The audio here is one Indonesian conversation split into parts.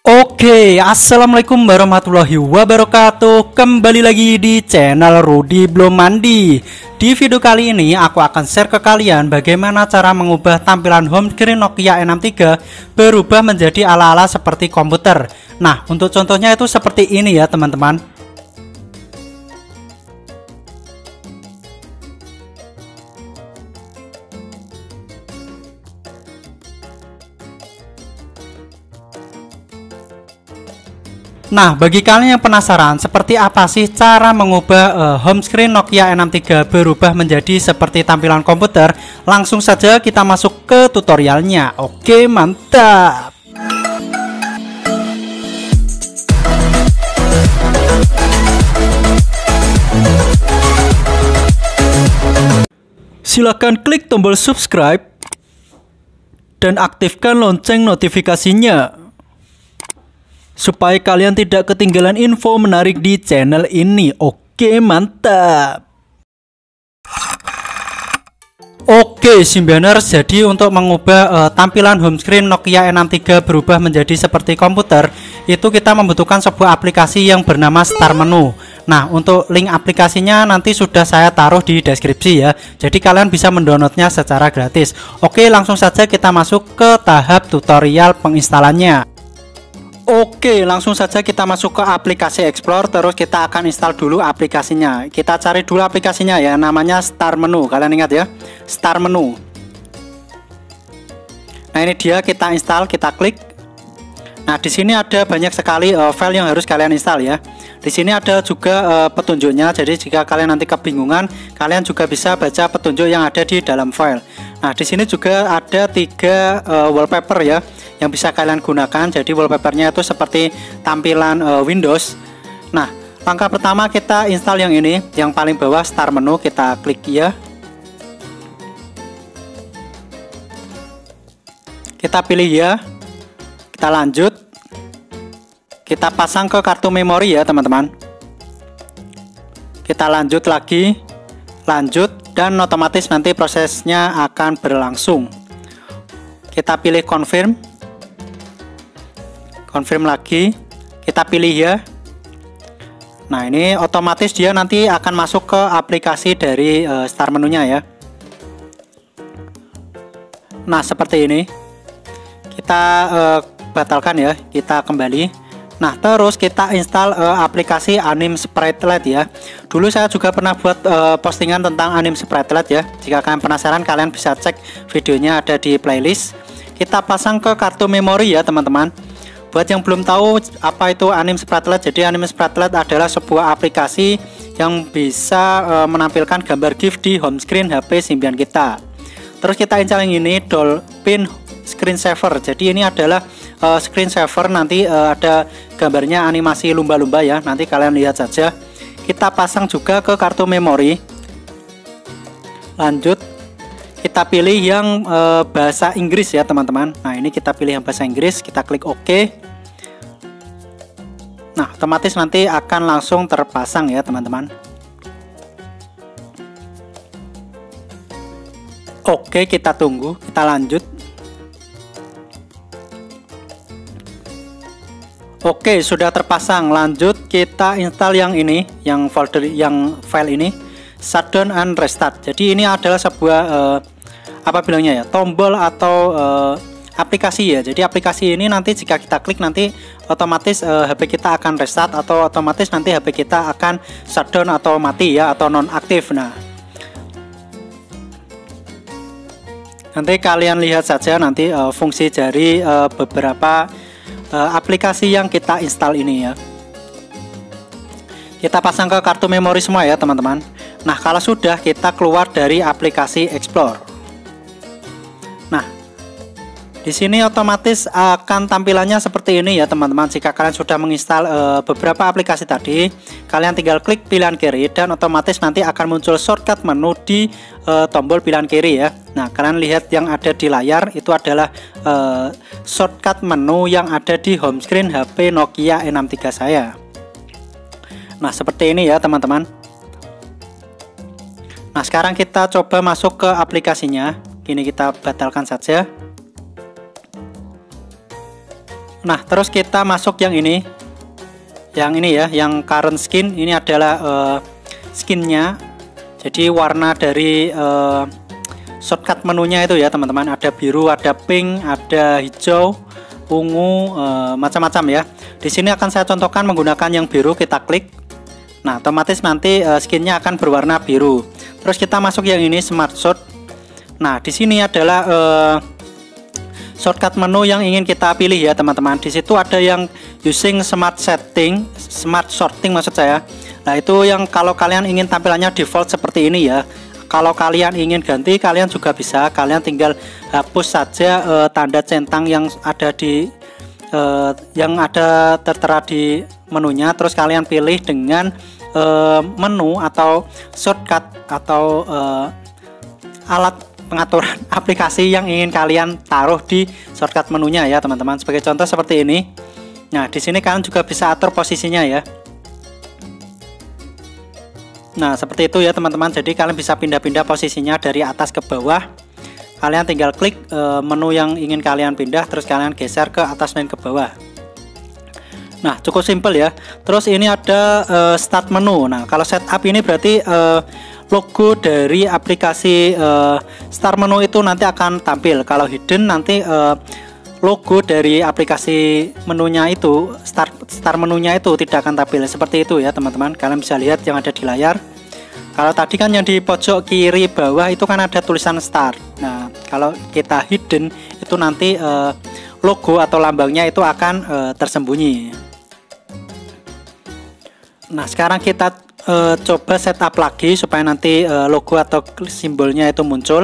Oke, assalamualaikum warahmatullahi wabarakatuh. Kembali lagi di channel Rudy Belum Mandi. Di video kali ini aku akan share ke kalian bagaimana cara mengubah tampilan home screen Nokia N63 berubah menjadi ala-ala seperti komputer. Nah, untuk contohnya itu seperti ini ya teman-teman. Nah, bagi kalian yang penasaran seperti apa sih cara mengubah home screen Nokia N63 berubah menjadi seperti tampilan komputer, langsung saja kita masuk ke tutorialnya. Oke, mantap. Silahkan klik tombol subscribe dan aktifkan lonceng notifikasinya supaya kalian tidak ketinggalan info menarik di channel ini. Oke, mantap. Oke, Simbianers, jadi untuk mengubah tampilan home screen Nokia N63 berubah menjadi seperti komputer, itu kita membutuhkan sebuah aplikasi yang bernama Start Menu. Nah, untuk link aplikasinya nanti sudah saya taruh di deskripsi ya. Jadi kalian bisa mendownloadnya secara gratis. Oke, langsung saja kita masuk ke tahap tutorial penginstalannya. Oke, langsung saja kita masuk ke aplikasi Explore, terus kita akan install dulu aplikasinya. Kita cari dulu aplikasinya ya, namanya Start Menu. Kalian ingat ya, Start Menu. Nah, ini dia, kita install, kita klik. Nah, di sini ada banyak sekali file yang harus kalian install ya. Di sini ada juga petunjuknya. Jadi jika kalian nanti kebingungan, kalian juga bisa baca petunjuk yang ada di dalam file. Nah, di sini juga ada 3 wallpaper ya yang bisa kalian gunakan. Jadi wallpapernya itu seperti tampilan Windows. Nah, langkah pertama kita install yang ini, yang paling bawah Start Menu, kita klik ya. Kita pilih ya. Kita lanjut. Kita pasang ke kartu memori ya, teman-teman. Kita lanjut lagi. Lanjut, dan otomatis nanti prosesnya akan berlangsung. Kita pilih confirm. Confirm lagi, kita pilih ya. Nah, ini otomatis dia nanti akan masuk ke aplikasi dari Start Menunya ya. Nah, seperti ini. Kita batalkan ya, kita kembali. Nah, terus kita install aplikasi Anim Sprite ya. Dulu saya juga pernah buat postingan tentang Anim Sprite ya. Jika kalian penasaran, kalian bisa cek videonya, ada di playlist. Kita pasang ke kartu memori ya, teman-teman. Buat yang belum tahu apa itu Anim Sprite, jadi Anim Sprite adalah sebuah aplikasi yang bisa menampilkan gambar GIF di home screen HP Symbian kita. Terus kita install yang ini, Dolphin Screensaver. Jadi ini adalah screensaver, nanti ada gambarnya animasi lumba-lumba ya. Nanti kalian lihat saja. Kita pasang juga ke kartu memori. Lanjut. Kita pilih yang bahasa Inggris ya, teman-teman. Nah, ini kita pilih yang bahasa Inggris, kita klik OK. Nah, otomatis nanti akan langsung terpasang ya, teman-teman. Oke, kita tunggu, kita lanjut. Oke, sudah terpasang. Lanjut, kita install yang ini, yang folder, yang file ini, Shutdown and Restart. Jadi ini adalah sebuah apa bilangnya ya, tombol atau aplikasi ya. Jadi aplikasi ini nanti jika kita klik nanti otomatis HP kita akan restart, atau otomatis nanti HP kita akan shutdown atau mati ya, atau nonaktif. Nah, nanti kalian lihat saja nanti fungsi dari beberapa aplikasi yang kita install ini ya. Kita pasang ke kartu memori semua ya, teman-teman. Nah, kalau sudah, kita keluar dari aplikasi Explore. Nah, di sini otomatis akan tampilannya seperti ini ya, teman-teman. Jika kalian sudah menginstal beberapa aplikasi tadi, kalian tinggal klik pilihan kiri dan otomatis nanti akan muncul shortcut menu di tombol pilihan kiri ya. Nah, kalian lihat yang ada di layar itu adalah shortcut menu yang ada di home screen HP Nokia N63 saya. Nah, seperti ini ya, teman-teman. Nah, sekarang kita coba masuk ke aplikasinya. Ini kita batalkan saja. Nah, terus kita masuk yang ini. Yang ini ya, yang current skin. Ini adalah skinnya. Jadi warna dari shortcut menunya itu ya teman-teman. Ada biru, ada pink, ada hijau, ungu, macam-macam ya. Di sini akan saya contohkan menggunakan yang biru. Kita klik. Nah, otomatis nanti skinnya akan berwarna biru. Terus kita masuk yang ini, Smart Sort. Nah, di sini adalah shortcut menu yang ingin kita pilih ya teman-teman. Di situ ada yang using smart sorting maksud saya. Nah, itu yang kalau kalian ingin tampilannya default seperti ini ya. Kalau kalian ingin ganti, kalian juga bisa. Kalian tinggal hapus saja tanda centang yang ada di tertera di menunya. Terus kalian pilih dengan menu atau shortcut atau alat pengaturan aplikasi yang ingin kalian taruh di shortcut menunya ya teman-teman. Sebagai contoh seperti ini. Nah, di sini kalian juga bisa atur posisinya ya. Nah, seperti itu ya teman-teman. Jadi kalian bisa pindah-pindah posisinya dari atas ke bawah. Kalian tinggal klik menu yang ingin kalian pindah, terus kalian geser ke atas dan ke bawah. Nah, cukup simpel ya. Terus ini ada start menu. Nah, kalau setup ini berarti logo dari aplikasi start menu itu nanti akan tampil. Kalau hidden nanti logo dari aplikasi menunya itu, start menunya itu tidak akan tampil. Seperti itu ya teman-teman. Kalian bisa lihat yang ada di layar. Kalau tadi kan yang di pojok kiri bawah itu kan ada tulisan start. Nah, kalau kita hidden itu nanti logo atau lambangnya itu akan tersembunyi. Nah, sekarang kita coba setup lagi supaya nanti logo atau simbolnya itu muncul.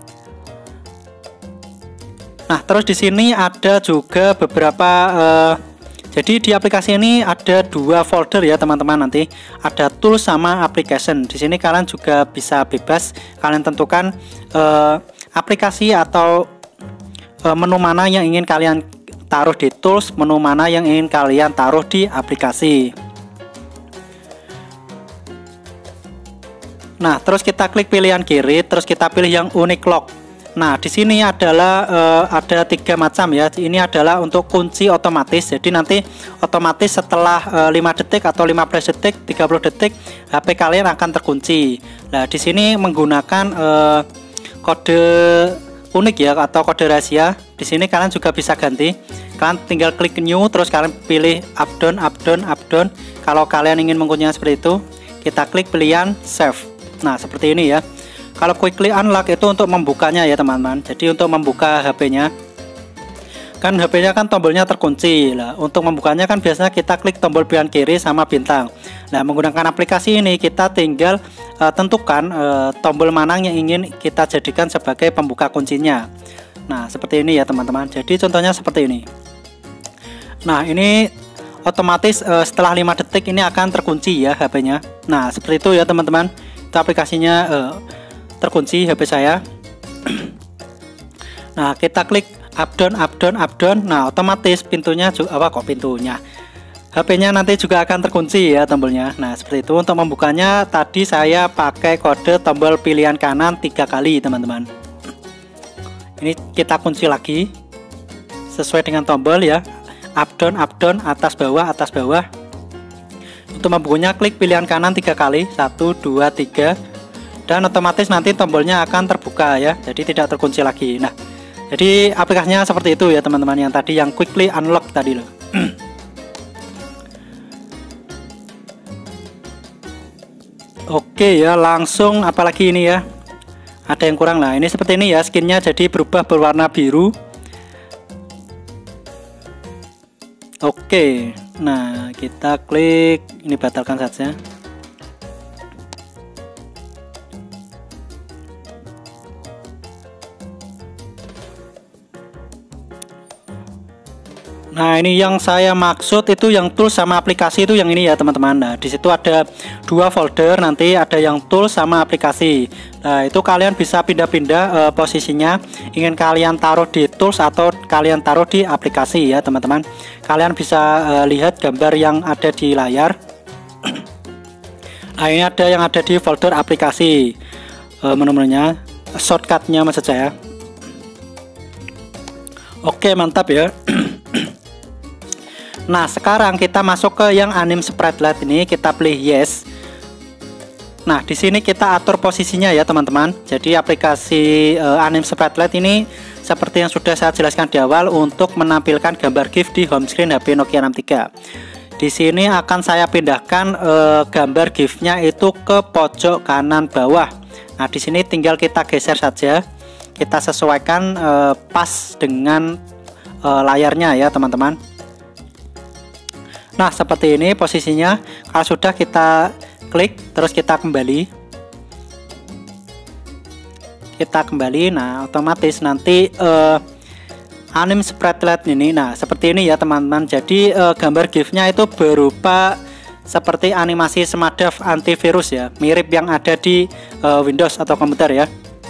Nah, terus di sini ada juga beberapa jadi di aplikasi ini ada dua folder ya teman-teman. Nanti ada tools sama application. Di sini kalian juga bisa bebas kalian tentukan aplikasi atau menu mana yang ingin kalian taruh di tools, menu mana yang ingin kalian taruh di aplikasi. Nah, terus kita klik pilihan kiri, terus kita pilih yang unique lock. Nah, di sini adalah ada 3 macam ya. Ini adalah untuk kunci otomatis. Jadi nanti otomatis setelah 5 detik atau 15 detik, 30 detik HP kalian akan terkunci. Nah, di sini menggunakan kode unik ya atau kode rahasia. Di sini kalian juga bisa ganti. Kalian tinggal klik new, terus kalian pilih up down, up down, up down. Kalau kalian ingin mengkuncinya seperti itu, kita klik pilihan save. Nah, seperti ini ya. Kalau quickly unlock itu untuk membukanya ya teman-teman. Jadi untuk membuka HP-nya, kan HP-nya kan tombolnya terkunci. Nah, untuk membukanya kan biasanya kita klik tombol pilihan kiri sama bintang. Nah, menggunakan aplikasi ini kita tinggal tentukan tombol mana yang ingin kita jadikan sebagai pembuka kuncinya. Nah, seperti ini ya teman-teman. Jadi contohnya seperti ini. Nah, ini otomatis setelah 5 detik ini akan terkunci ya HP-nya. Nah, seperti itu ya teman-teman. Itu aplikasinya terkunci HP saya. Nah, kita klik up down, up down, up down. Nah, otomatis pintunya juga pintunya HP-nya nanti juga akan terkunci ya tombolnya. Nah, seperti itu. Untuk membukanya tadi saya pakai kode tombol pilihan kanan 3 kali teman-teman. Ini kita kunci lagi sesuai dengan tombol ya, up down, atas bawah, atas bawah. Untuk membukanya klik pilihan kanan 3 kali, 1, 2, 3, dan otomatis nanti tombolnya akan terbuka ya, jadi tidak terkunci lagi. Nah, jadi aplikasinya seperti itu ya teman-teman, yang tadi yang quickly unlock tadi loh. Oke ya, langsung apalagi ini ya, ada yang kurang lah. Ini seperti ini ya, skinnya jadi berubah berwarna biru. Oke, nah kita klik ini, batalkan saja. Nah, ini yang saya maksud itu yang tools sama aplikasi itu yang ini ya teman-teman. Nah, di situ ada 2 folder, nanti ada yang tools sama aplikasi. Nah, itu kalian bisa pindah-pindah posisinya. Ingin kalian taruh di tools atau kalian taruh di aplikasi ya teman-teman. Kalian bisa lihat gambar yang ada di layar. Nah, ini ada yang ada di folder aplikasi, menu-menunya, shortcutnya maksud saya. Oke, mantap ya. Nah, sekarang kita masuk ke yang anim sprite light ini, kita pilih yes. Nah, di sini kita atur posisinya ya teman-teman. Jadi aplikasi anim sprite light ini seperti yang sudah saya jelaskan di awal untuk menampilkan gambar GIF di home screen HP Nokia 63. Di sini akan saya pindahkan gambar GIF-nya itu ke pojok kanan bawah. Nah, di sini tinggal kita geser saja. Kita sesuaikan pas dengan layarnya ya teman-teman. Nah, seperti ini posisinya. Kalau sudah, kita klik, terus kita kembali. Nah, otomatis nanti anim sprite light ini, nah seperti ini ya teman-teman. Jadi gambar GIF-nya itu berupa seperti animasi semadaf antivirus ya, mirip yang ada di Windows atau komputer ya.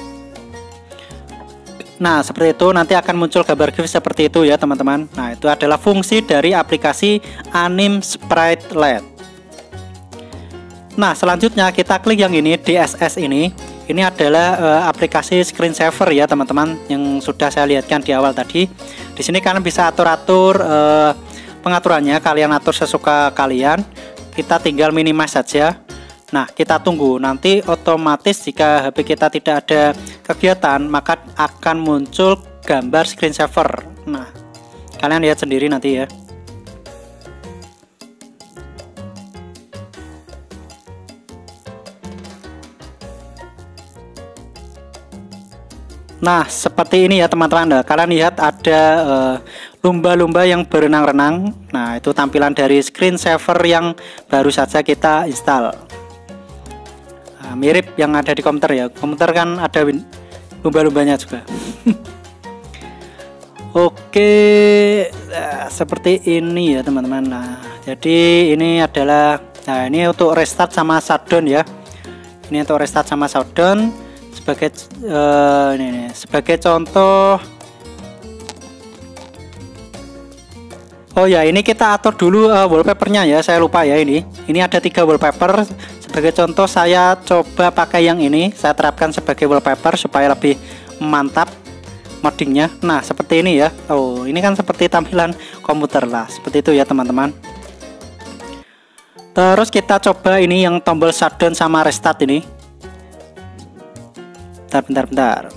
Nah, seperti itu nanti akan muncul gambar GIF seperti itu ya teman-teman. Nah, itu adalah fungsi dari aplikasi anim sprite light. Nah, selanjutnya kita klik yang ini, DSS ini. Ini adalah aplikasi screensaver ya teman-teman, yang sudah saya lihatkan di awal tadi. Di sini kalian bisa atur-atur pengaturannya, kalian atur sesuka kalian. Kita tinggal minimize saja. Nah, kita tunggu, nanti otomatis jika HP kita tidak ada kegiatan maka akan muncul gambar screensaver. Nah, kalian lihat sendiri nanti ya. Nah, seperti ini ya teman-teman. Nah, kalian lihat ada lumba-lumba yang berenang-renang. Nah, itu tampilan dari screensaver yang baru saja kita install. Nah, mirip yang ada di komputer ya. Komputer kan ada lumba-lumbanya juga. Oke, seperti ini ya teman-teman. Nah, jadi ini adalah, nah ini untuk restart sama shutdown ya. Ini untuk restart sama shutdown. Sebagai contoh, oh ya, ini kita atur dulu wallpapernya ya, saya lupa ya. Ini ada 3 wallpaper. Sebagai contoh saya coba pakai yang ini, saya terapkan sebagai wallpaper supaya lebih mantap moddingnya. Nah, seperti ini ya. Oh, ini kan seperti tampilan komputer lah, seperti itu ya teman-teman. Terus kita coba ini yang tombol shutdown sama restart ini. Bentar.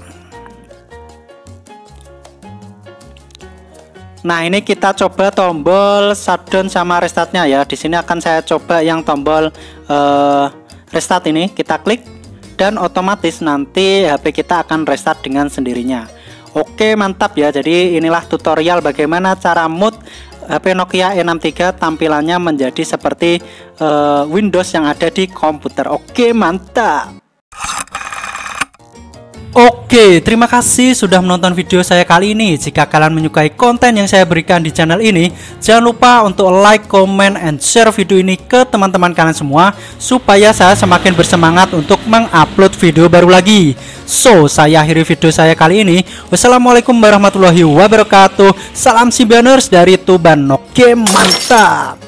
Nah, ini kita coba tombol shutdown sama restartnya ya. Di sini akan saya coba yang tombol restart ini. Kita klik dan otomatis nanti HP kita akan restart dengan sendirinya. Oke, mantap ya. Jadi inilah tutorial bagaimana cara mood HP Nokia E63 tampilannya menjadi seperti Windows yang ada di komputer. Oke, mantap. Oke, terima kasih sudah menonton video saya kali ini. Jika kalian menyukai konten yang saya berikan di channel ini, jangan lupa untuk like, comment, and share video ini ke teman-teman kalian semua, supaya saya semakin bersemangat untuk mengupload video baru lagi. So, saya akhiri video saya kali ini. Wassalamualaikum warahmatullahi wabarakatuh. Salam Simbianers dari Tuban. Oke, mantap.